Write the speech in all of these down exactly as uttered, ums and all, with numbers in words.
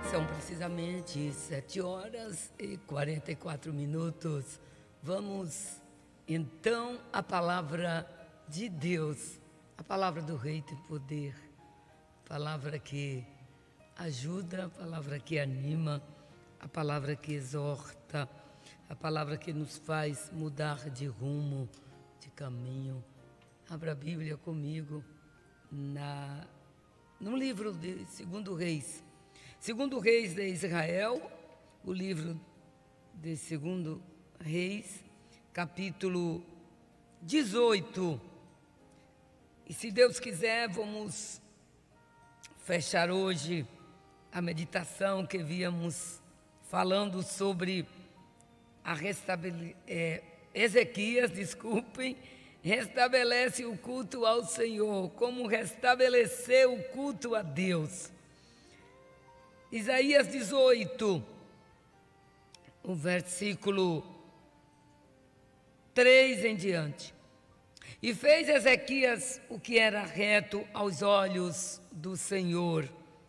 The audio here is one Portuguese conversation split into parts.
São precisamente sete horas e quarenta e quatro minutos. Vamos então à palavra de Deus, a palavra do Rei tem poder, a palavra que ajuda, a palavra que anima, a palavra que exorta, a palavra que nos faz mudar de rumo, de caminho. Abra a Bíblia comigo na, no livro de Segundo Reis. Segundo Reis de Israel, o livro de Segundo Reis, capítulo dezoito. E se Deus quiser, vamos fechar hoje a meditação que víamos falando sobre a restabele... é, Ezequias, desculpem, restabelece o culto ao Senhor, como restabelecer o culto a Deus. Isaías dezoito, o versículo três em diante. E fez Ezequias o que era reto aos olhos do Senhor,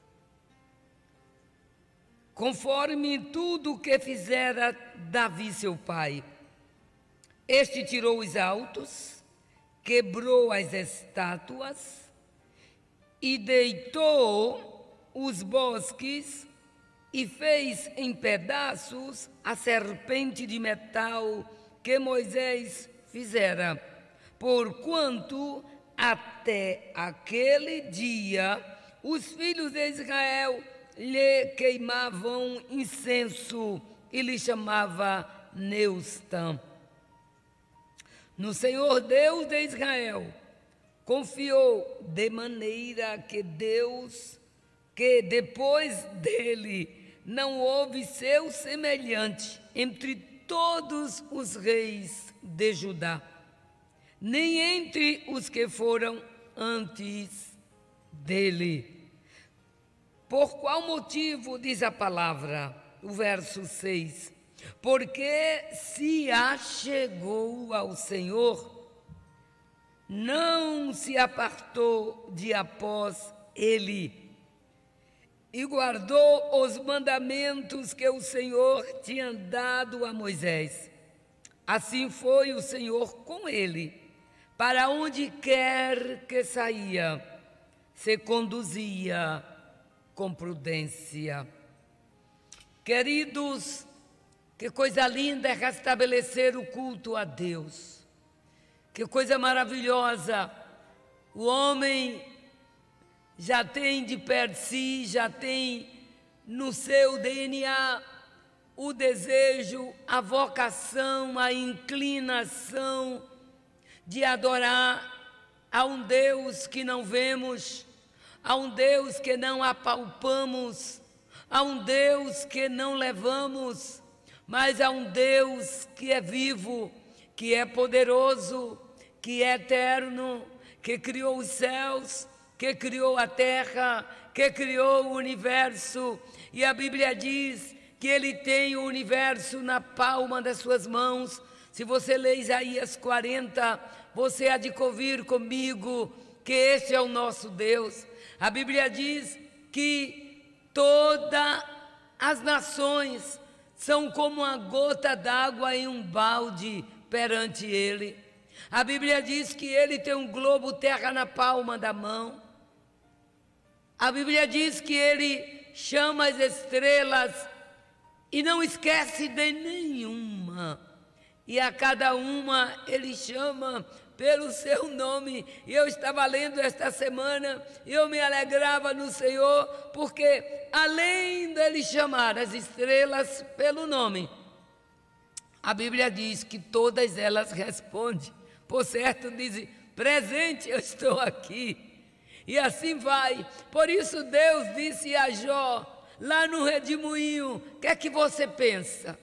conforme tudo o que fizera Davi seu pai. Este tirou os altos, quebrou as estátuas e deitou os bosques e fez em pedaços a serpente de metal que Moisés fizera, porquanto até aquele dia os filhos de Israel lhe queimavam incenso e lhe chamava Neustã. No Senhor Deus de Israel confiou, de maneira que Deus, que depois dele não houve seu semelhante entre todos os reis de Judá, nem entre os que foram antes dele. Por qual motivo, diz a palavra, o verso seis, porque se achegou ao Senhor, não se apartou de após ele, e guardou os mandamentos que o Senhor tinha dado a Moisés. Assim foi o Senhor com ele, para onde quer que saía, se conduzia com prudência. Queridos, que coisa linda é restabelecer o culto a Deus. Que coisa maravilhosa. O homem já tem de per si, já tem no seu D N A o desejo, a vocação, a inclinação de adorar a um Deus que não vemos, a um Deus que não apalpamos, a um Deus que não levamos, mas a um Deus que é vivo, que é poderoso, que é eterno, que criou os céus, que criou a terra, que criou o universo. E a Bíblia diz que Ele tem o universo na palma das suas mãos. Se você lê Isaías quarenta, você há de convir comigo que esse é o nosso Deus. A Bíblia diz que todas as nações são como uma gota d'água em um balde perante Ele. A Bíblia diz que Ele tem um globo terra na palma da mão. A Bíblia diz que Ele chama as estrelas e não esquece de nenhuma. E a cada uma Ele chama pelo seu nome. E eu estava lendo esta semana e eu me alegrava no Senhor, porque além dele chamar as estrelas pelo nome, a Bíblia diz que todas elas respondem. Por certo, dizem, presente eu estou aqui. E assim vai. Por isso Deus disse a Jó, lá no redemoinho, o que é que você pensa?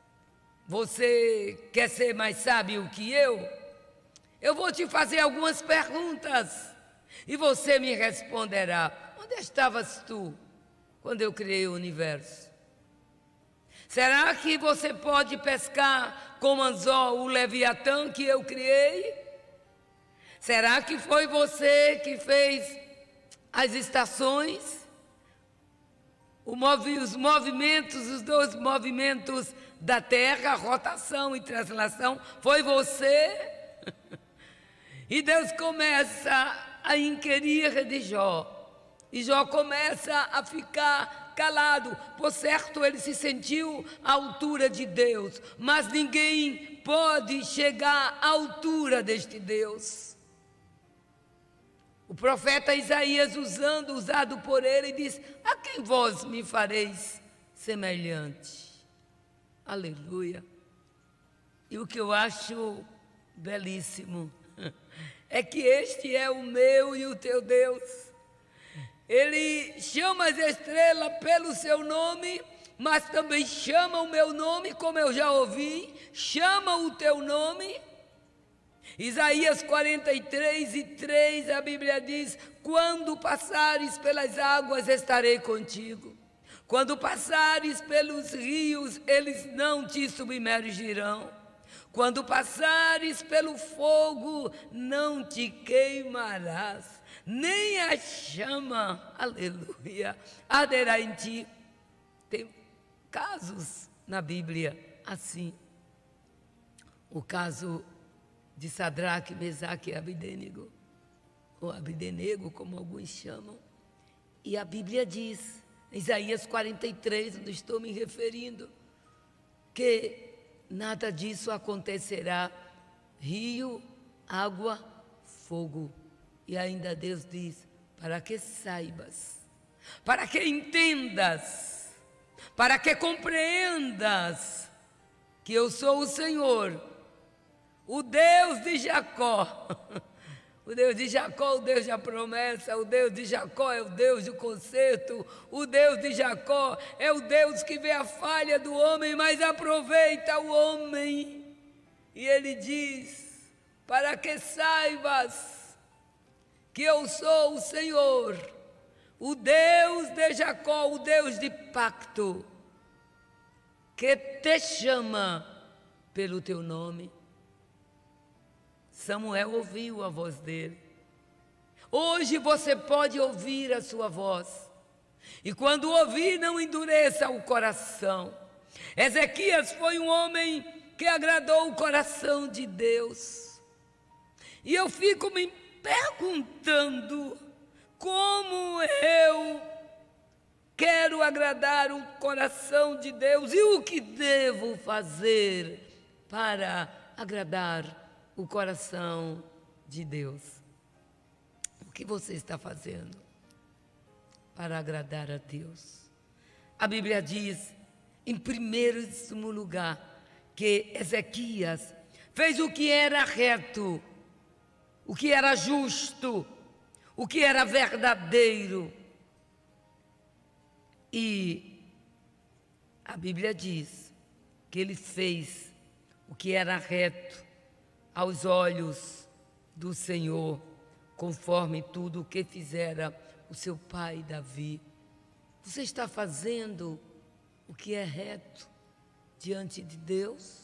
Você quer ser mais sábio que eu? Eu vou te fazer algumas perguntas e você me responderá. Onde estavas tu quando eu criei o universo? Será que você pode pescar com anzol o Leviatã que eu criei? Será que foi você que fez as estações? os movimentos, os dois movimentos da terra, rotação e translação, foi você. E Deus começa a inquirir de Jó. E Jó começa a ficar calado. Por certo, ele se sentiu à altura de Deus, mas ninguém pode chegar à altura deste Deus. O profeta Isaías, usando, usado por ele, diz: a quem vós me fareis semelhante? Aleluia. E o que eu acho belíssimo é que este é o meu e o teu Deus. Ele chama as estrelas pelo seu nome, mas também chama o meu nome, como eu já ouvi, chama o teu nome. Isaías quarenta e três e três, a Bíblia diz: quando passares pelas águas, estarei contigo. Quando passares pelos rios, eles não te submergirão. Quando passares pelo fogo, não te queimarás, nem a chama, aleluia, arderá em ti. Tem casos na Bíblia assim. O caso de Sadraque, Mesaque e Abidênego, ou Abidenego, como alguns chamam. E a Bíblia diz, Isaías quarenta e três, onde estou me referindo, que nada disso acontecerá. Rio, água, fogo. E ainda Deus diz: para que saibas, para que entendas, para que compreendas que eu sou o Senhor, o Deus de Jacó. O Deus de Jacó, o Deus da promessa, o Deus de Jacó é o Deus do conserto, o Deus de Jacó é o Deus que vê a falha do homem, mas aproveita o homem. E ele diz: para que saibas que eu sou o Senhor, o Deus de Jacó, o Deus de pacto, que te chama pelo teu nome. Samuel ouviu a voz dele. Hoje você pode ouvir a sua voz. E quando ouvir, não endureça o coração. Ezequias foi um homem que agradou o coração de Deus. E eu fico me perguntando como eu quero agradar o coração de Deus e o que devo fazer para agradar o coração de Deus. O que você está fazendo para agradar a Deus? A Bíblia diz, em primeiro lugar, que Ezequias fez o que era reto, o que era justo, o que era verdadeiro. E a Bíblia diz que ele fez o que era reto aos olhos do Senhor, conforme tudo o que fizera o seu pai Davi. Você está fazendo o que é reto diante de Deus?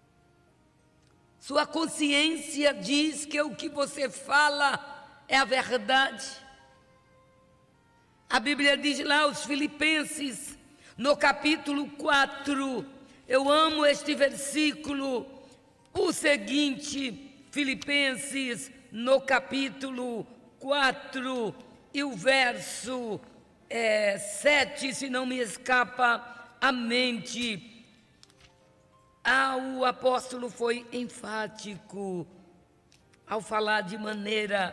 Sua consciência diz que o que você fala é a verdade. A Bíblia diz lá aos Filipenses, no capítulo quatro, eu amo este versículo, o seguinte, Filipenses, no capítulo quatro, e o verso é, sete, se não me escapa a mente, ah, o apóstolo foi enfático ao falar de maneira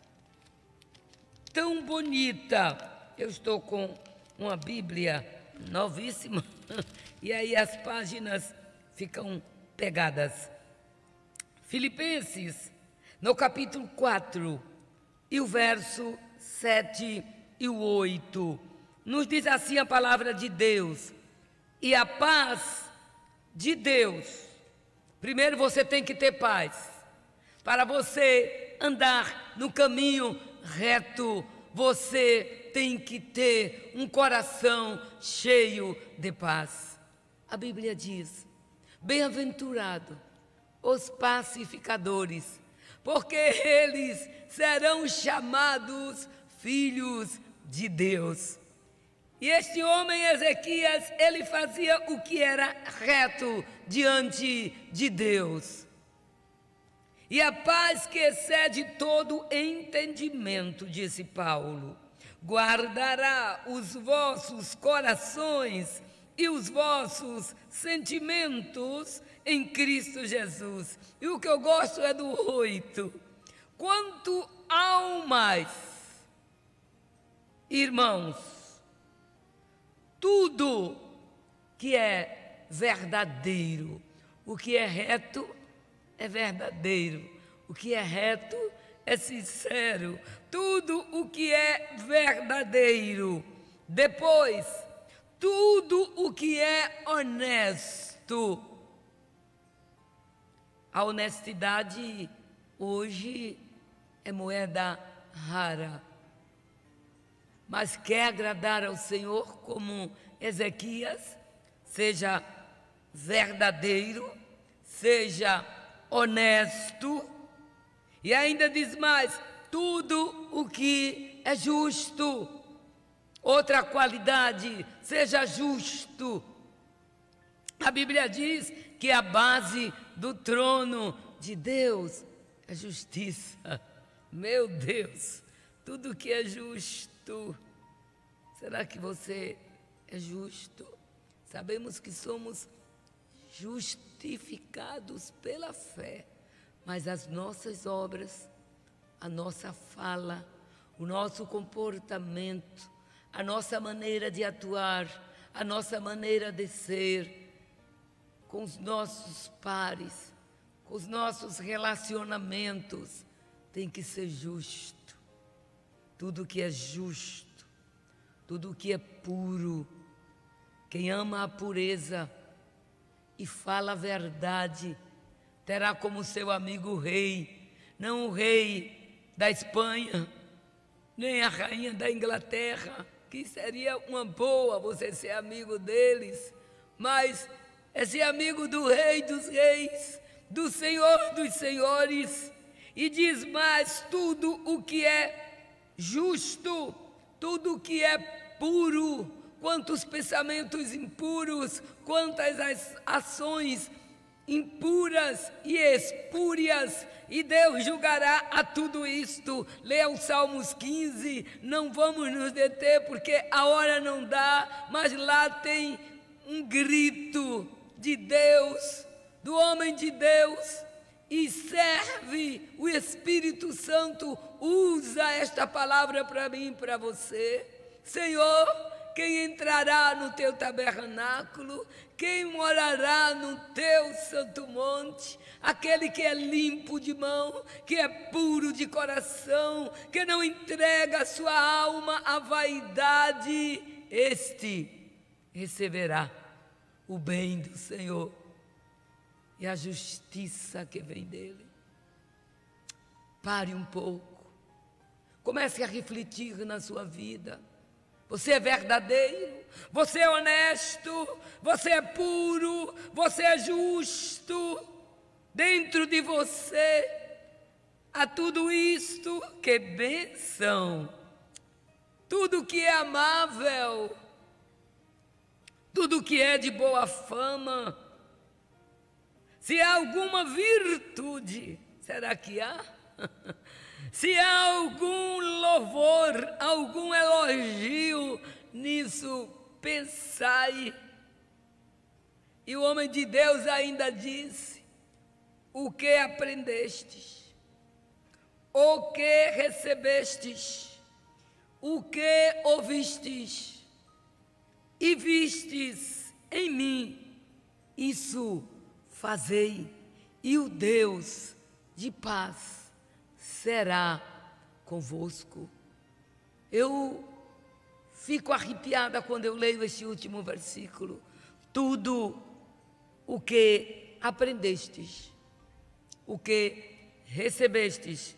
tão bonita. Eu estou com uma Bíblia novíssima, e aí as páginas ficam pegadas. Filipenses, no capítulo quatro, e o verso sete e o oito, nos diz assim a palavra de Deus: e a paz de Deus, primeiro você tem que ter paz, para você andar no caminho reto, você tem que ter um coração cheio de paz. A Bíblia diz: bem-aventurado os pacificadores, porque eles serão chamados filhos de Deus. E este homem, Ezequias, ele fazia o que era reto diante de Deus. E a paz que excede todo entendimento, disse Paulo, guardará os vossos corações e os vossos sentimentos em Cristo Jesus. E o que eu gosto é do oito. Quanto ao mais, irmãos, tudo que é verdadeiro, o que é reto é verdadeiro, o que é reto é sincero, tudo o que é verdadeiro. Depois, tudo o que é honesto. A honestidade hoje é moeda rara. Mas quer agradar ao Senhor como Ezequias, seja verdadeiro, seja honesto, e ainda diz mais, tudo o que é justo. Outra qualidade, seja justo. A Bíblia diz que a base do trono de Deus é justiça. Meu Deus, tudo que é justo. Será que você é justo? Sabemos que somos justificados pela fé, mas as nossas obras, a nossa fala, o nosso comportamento, a nossa maneira de atuar, a nossa maneira de ser, com os nossos pares, com os nossos relacionamentos, tem que ser justo. Tudo que é justo, tudo que é puro, quem ama a pureza e fala a verdade, terá como seu amigo o rei, não o rei da Espanha, nem a rainha da Inglaterra, que seria uma boa você ser amigo deles, mas é ser amigo do Rei dos Reis, do Senhor dos Senhores. E diz mais, tudo o que é justo, tudo o que é puro, quantos pensamentos impuros, quantas ações impuras e espúrias, e Deus julgará a tudo isto. Leia o Salmos quinze, não vamos nos deter porque a hora não dá, mas lá tem um grito de Deus, do homem de Deus, e serve, o Espírito Santo usa esta palavra para mim e para você. Senhor, quem entrará no teu tabernáculo, quem morará no teu santo monte? Aquele que é limpo de mão, que é puro de coração, que não entrega a sua alma à vaidade, este receberá o bem do Senhor e a justiça que vem dele. Pare um pouco, comece a refletir na sua vida. Você é verdadeiro, você é honesto, você é puro, você é justo. Dentro de você há tudo isto, que bênção, tudo que é amável, tudo que é de boa fama. Se há alguma virtude, será que há? Se há algum louvor, algum elogio, nisso pensai. E o homem de Deus ainda disse, o que aprendestes, o que recebestes, o que ouvistes e vistes em mim, isso fazei, e o Deus de paz será convosco. Eu fico arrepiada quando eu leio este último versículo. Tudo o que aprendestes, o que recebestes,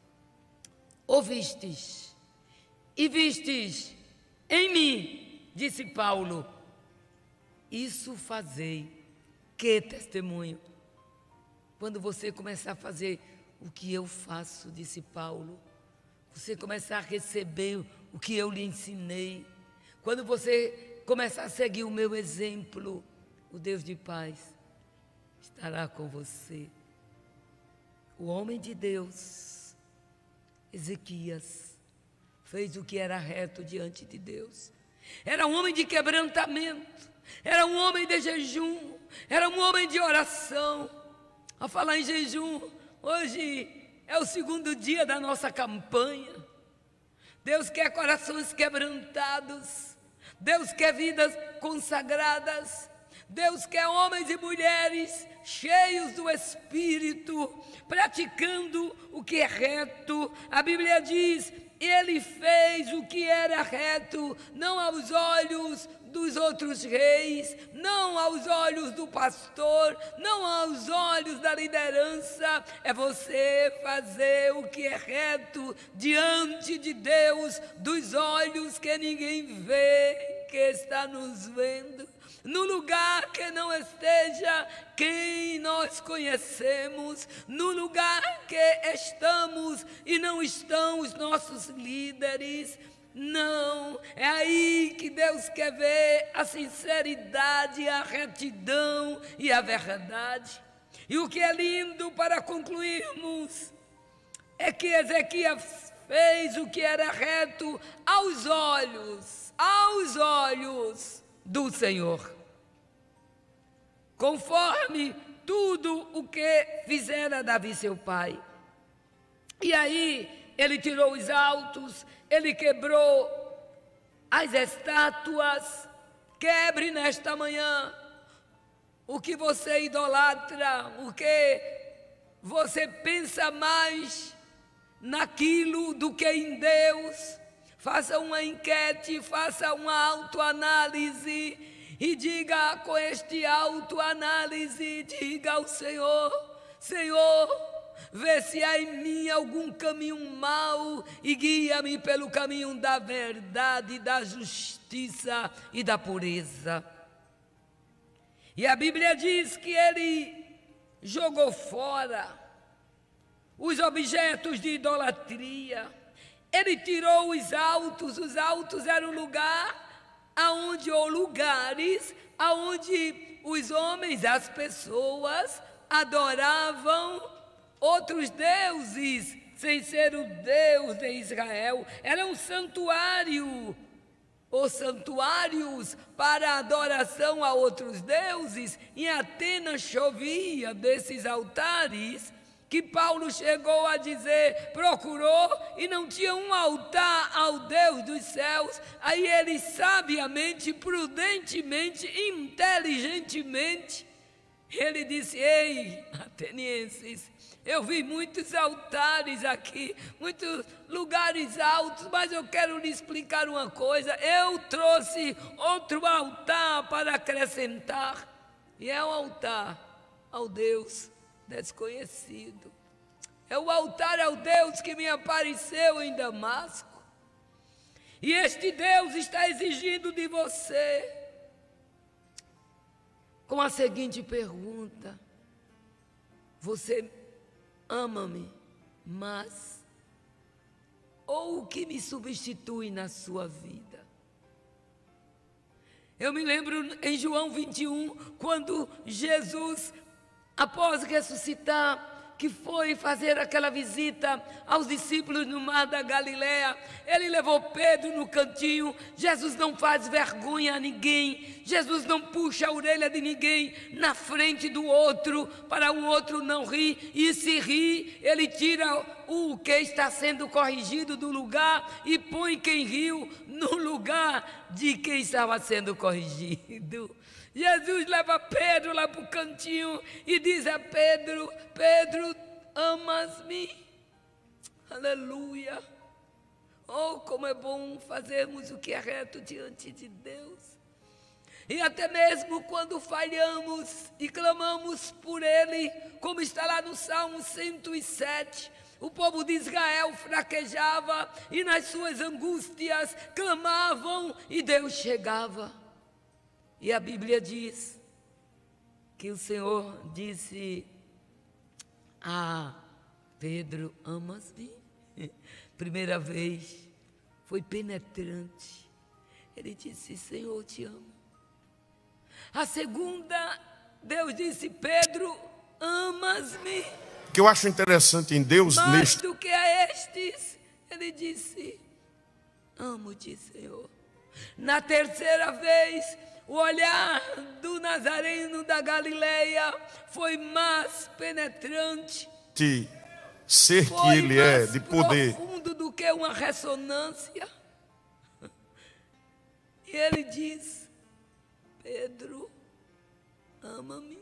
ouvistes e vistes em mim, disse Paulo, isso fazei. Que testemunho! Quando você começar a fazer o que eu faço, disse Paulo, você começar a receber o que eu lhe ensinei, quando você começar a seguir o meu exemplo, o Deus de paz estará com você. O homem de Deus, Ezequias, fez o que era reto diante de Deus. Era um homem de quebrantamento, era um homem de jejum, era um homem de oração. A falar em jejum, hoje é o segundo dia da nossa campanha. Deus quer corações quebrantados, Deus quer vidas consagradas, Deus quer homens e mulheres cheios do Espírito, praticando o que é reto. A Bíblia diz: ele fez o que era reto, não aos olhos dos outros reis, não aos olhos do pastor, não aos olhos da liderança. É você fazer o que é reto diante de Deus, dos olhos que ninguém vê, que está nos vendo, no lugar que não esteja quem nós conhecemos, no lugar que estamos e não estão os nossos líderes. Não, é aí que Deus quer ver a sinceridade, a retidão e a verdade. E o que é lindo, para concluirmos, é que Ezequias fez o que era reto aos olhos, aos olhos do Senhor, conforme tudo o que fizera Davi seu pai. E aí ele tirou os altos, ele quebrou as estátuas. Quebre nesta manhã o que você idolatra, o que você pensa mais naquilo do que em Deus. Faça uma enquete, faça uma autoanálise e diga com este autoanálise, diga ao Senhor: Senhor, vê se há em mim algum caminho mau e guia-me pelo caminho da verdade, da justiça e da pureza. E a Bíblia diz que ele jogou fora os objetos de idolatria. Ele tirou os altos. Os altos eram lugar aonde, ou lugares aonde os homens, as pessoas adoravam outros deuses, sem ser o Deus de Israel. Era um santuário, ou santuários para adoração a outros deuses. Em Atenas chovia desses altares, que Paulo chegou a dizer, procurou e não tinha um altar ao Deus dos céus. Aí ele sabiamente, prudentemente, inteligentemente, ele disse: ei, atenienses, eu vi muitos altares aqui, muitos lugares altos, mas eu quero lhe explicar uma coisa. Eu trouxe outro altar para acrescentar, e é um altar ao Deus desconhecido. É o altar ao Deus que me apareceu em Damasco. E este Deus está exigindo de você com a seguinte pergunta: você ama-me mais, ou o que me substitui na sua vida? Eu me lembro em João vinte e um, quando Jesus, após ressuscitar, que foi fazer aquela visita aos discípulos no mar da Galileia, ele levou Pedro no cantinho. Jesus não faz vergonha a ninguém, Jesus não puxa a orelha de ninguém na frente do outro, para o outro não rir, e se rir, ele tira o que está sendo corrigido do lugar e põe quem riu no lugar de quem estava sendo corrigido. Jesus leva Pedro lá para o cantinho e diz a Pedro: Pedro, amas-me? Aleluia! Oh, como é bom fazermos o que é reto diante de Deus. E até mesmo quando falhamos e clamamos por Ele, como está lá no Salmo cento e sete, o povo de Israel fraquejava e nas suas angústias clamavam e Deus chegava. E a Bíblia diz que o Senhor disse: ah, Pedro, amas-me? Primeira vez, foi penetrante. Ele disse: Senhor, te amo. A segunda, Deus disse: Pedro, amas-me? O que eu acho interessante em Deus, mais neste... do que a estes, ele disse: amo-te, Senhor. Na terceira vez, o olhar do Nazareno da Galileia foi mais penetrante, de ser que foi ele é, mais de poder. profundo do que uma ressonância. E ele diz: Pedro, ama-me?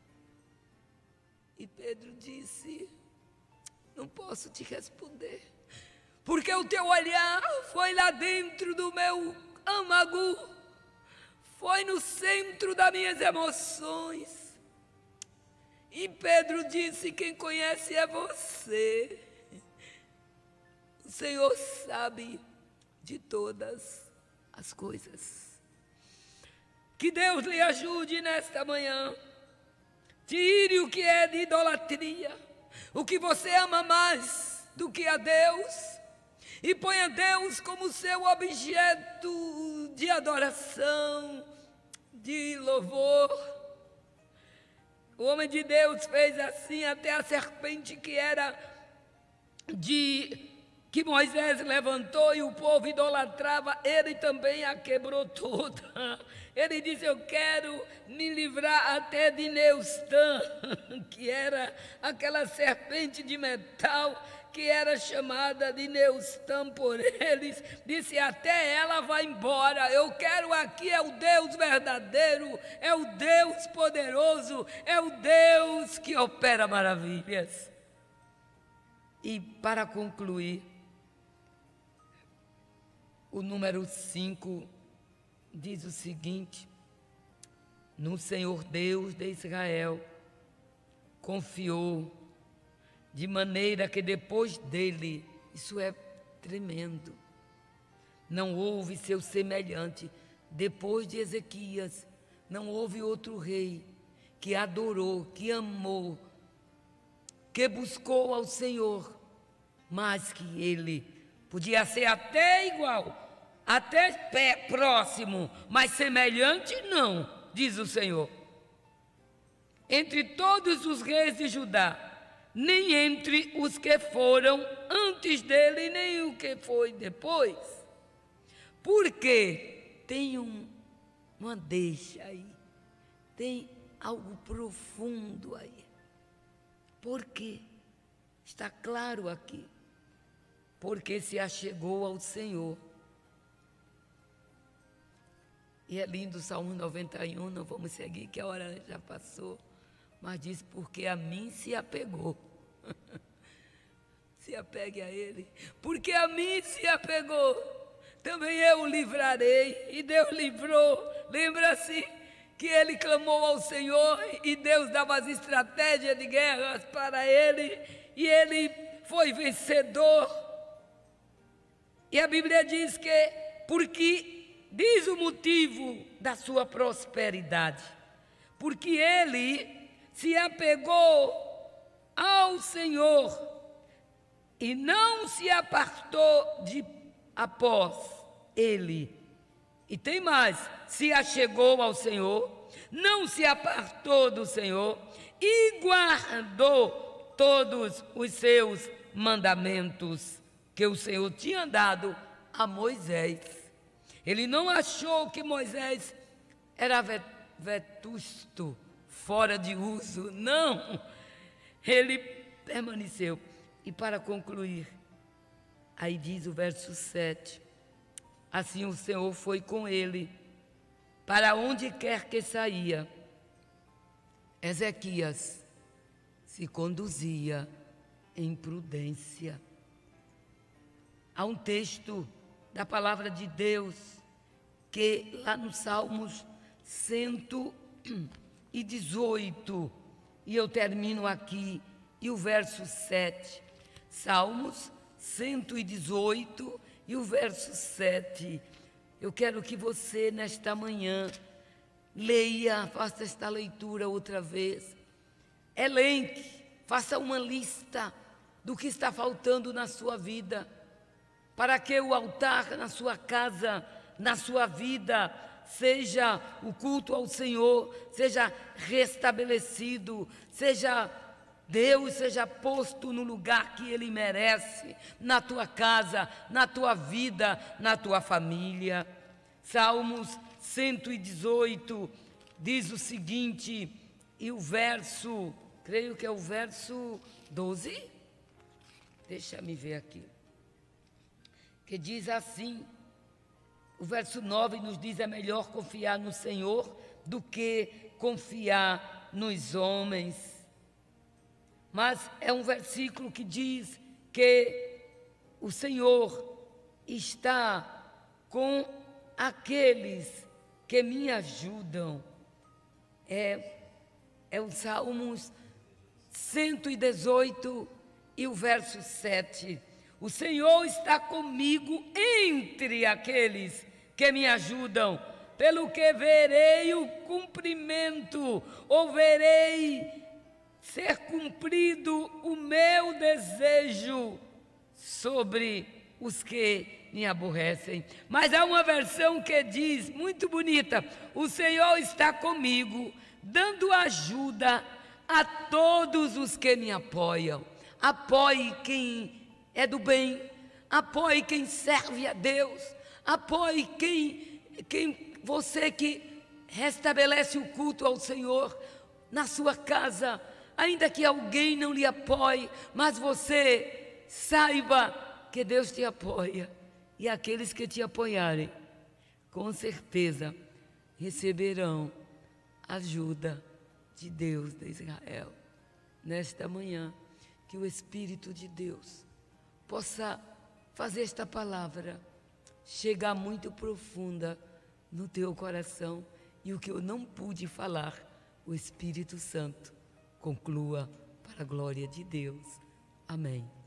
E Pedro disse: não posso te responder, porque o teu olhar foi lá dentro do meu âmago, foi no centro das minhas emoções. E Pedro disse: quem conhece é você. O Senhor sabe de todas as coisas. Que Deus lhe ajude nesta manhã. Tire o que é de idolatria, o que você ama mais do que a Deus, e ponha Deus como seu objeto de adoração, de louvor. O homem de Deus fez assim até a serpente que era de que Moisés levantou e o povo idolatrava, ele também a quebrou toda. Ele disse: eu quero me livrar até de Neustã, que era aquela serpente de metal, que era chamada de Neustã por eles. Disse: até ela vai embora, eu quero aqui é o Deus verdadeiro, é o Deus poderoso, é o Deus que opera maravilhas. E para concluir, o número cinco diz o seguinte: no Senhor Deus de Israel confiou, de maneira que depois dele, isso é tremendo, não houve seu semelhante. Depois de Ezequias, não houve outro rei que adorou, que amou, que buscou ao Senhor, mais que ele. Podia ser até igual, até pé, próximo, mas semelhante não, diz o Senhor. Entre todos os reis de Judá, nem entre os que foram antes dele, nem o que foi depois. Porque tem um, uma deixa aí, tem algo profundo aí. Por quê? Está claro aqui. Porque se achegou ao Senhor. E é lindo o Salmo noventa e um, não vamos seguir que a hora já passou, mas diz: porque a mim se apegou. Se apegue a Ele, porque a mim se apegou, também eu o livrarei. E Deus livrou. Lembra-se que ele clamou ao Senhor e Deus dava as estratégias de guerras para ele, e ele foi vencedor. E a Bíblia diz que, porque, diz o motivo da sua prosperidade, porque ele se apegou ao Senhor e não se apartou de após ele. E tem mais: se achegou ao Senhor, não se apartou do Senhor e guardou todos os seus mandamentos que o Senhor tinha dado a Moisés. Ele não achou que Moisés era vetusto, fora de uso, não. Ele permaneceu. E para concluir, aí diz o verso sete: assim o Senhor foi com ele, para onde quer que saía. Ezequias se conduzia em prudência. Há um texto da palavra de Deus que lá no Salmos cento e dezoito, e eu termino aqui, e o verso sete, Salmos cento e dezoito e o verso sete. Eu quero que você nesta manhã leia, faça esta leitura outra vez, elenque, faça uma lista do que está faltando na sua vida, para que o altar na sua casa na sua vida, seja o culto ao Senhor, seja restabelecido, seja Deus seja posto no lugar que Ele merece, na tua casa, na tua vida, na tua família. Salmos cento e dezoito diz o seguinte, e o verso, creio que é o verso doze, deixa me ver aqui, que diz assim, o verso nove nos diz, é melhor confiar no Senhor do que confiar nos homens. Mas é um versículo que diz que o Senhor está com aqueles que me ajudam. É, é o Salmos cento e dezoito e o verso sete. O Senhor está comigo entre aqueles que me ajudam, pelo que verei o cumprimento, ou verei ser cumprido o meu desejo sobre os que me aborrecem. Mas há uma versão que diz, muito bonita, o Senhor está comigo, dando ajuda a todos os que me apoiam. Apoie quem é do bem, apoie quem serve a Deus, apoie quem, quem você que restabelece o culto ao Senhor na sua casa. Ainda que alguém não lhe apoie, mas você saiba que Deus te apoia. E aqueles que te apoiarem, com certeza, receberão ajuda de Deus de Israel. Nesta manhã, que o Espírito de Deus possa fazer esta palavra chegar muito profunda no teu coração. E o que eu não pude falar, o Espírito Santo conclua para a glória de Deus. Amém.